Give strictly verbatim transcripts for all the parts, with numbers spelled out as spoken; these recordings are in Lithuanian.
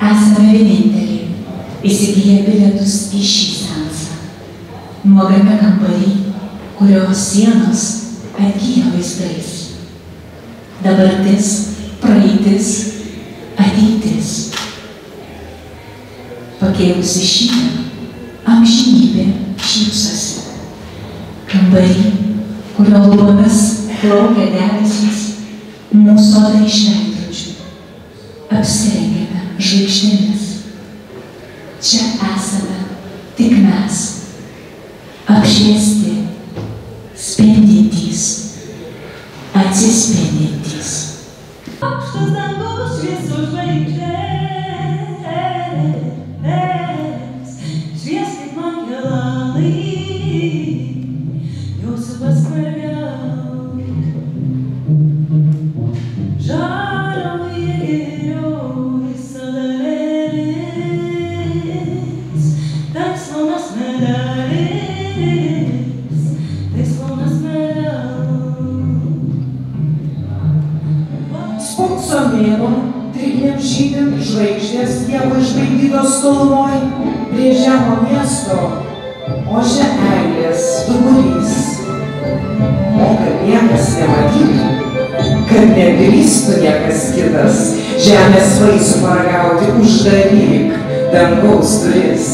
Esame vieninteliai, įsigiję bilietus į šį seansą. Nuogame kambarį, kurio sienos atgyja vaizdais. Dabartis, praeitis, ateitis. Pakėlusi šydą, amžinybė šypsosi. Kambarį, kurio lubomis plaukia debesys, mūsų oda iš veidrodžių. Apsirengėme žvaigždėmis. Čia esame tik mes, apšviesti, spindintys, atsispindintys. Aukštas dangus šviesų žvaigždės, švieskit man kelalai, jūsų paskverbiau. Žarauja geriau visada vėlis, tais launas medelis, tais launas Spokso mėnuo, triknėm žydėm žvaigždės dievo išbaidytos tolumoj, prie žemo miesto, ožia eglės duburys. O kad niekas nematytų, kad nedrįstų niekas kitas, žemės vaisių paragauti, uždaryk dangaus duris.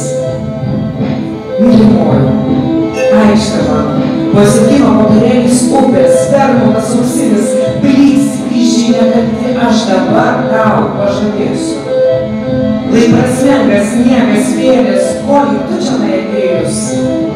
Mylimoji, aikštė man, pasiekimo popierėlis upės, permautas auksinis, blys kryžinė, kad aš dabar tau pažadėsiu. Lai prasmengas niekas vėlės, kol tu čia atėjus,